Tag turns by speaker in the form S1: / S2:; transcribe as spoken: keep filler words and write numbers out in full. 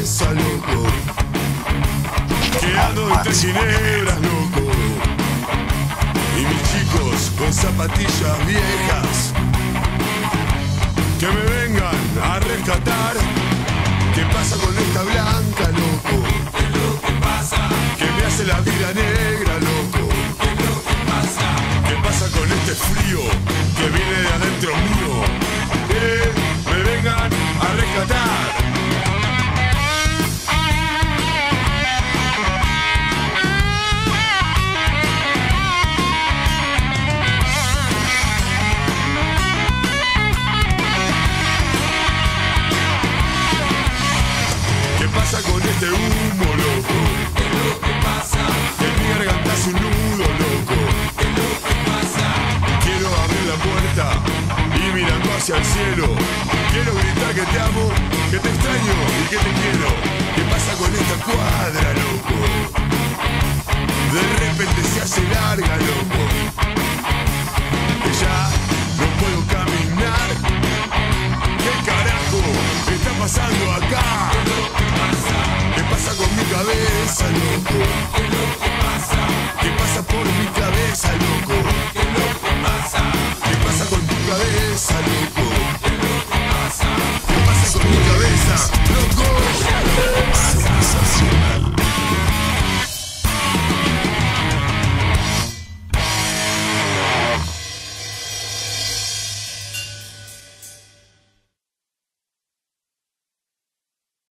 S1: cabeza, loco. Que ando entre ginebras, loco. Y mis chicos con zapatillas viejas que me vengan a rescatar. ¿Qué pasa con esta blanca, loco?
S2: ¿Qué es lo que pasa?
S1: Que me hace la vida negra, loco.
S2: ¿Qué es lo que pasa?
S1: ¿Qué pasa con este frío que viene de adentro mío? Que me vengan a rescatar. ¿Qué pasa con este humo, loco?
S2: ¿Qué es lo que pasa?
S1: Que en mi garganta es un nudo, loco.
S2: ¿Qué es lo que pasa?
S1: Quiero abrir la puerta y mirando hacia el cielo quiero gritar que te amo, que te extraño y que te quiero. ¿Qué pasa con esta cuadra, loco? De repente se hace larga, loco. Que ya no puedo caminar. ¿Qué carajo está pasando acá?
S2: ¿Qué es lo que pasa?
S1: ¿Qué pasa con mi cabeza, loco?
S2: ¿Qué es lo que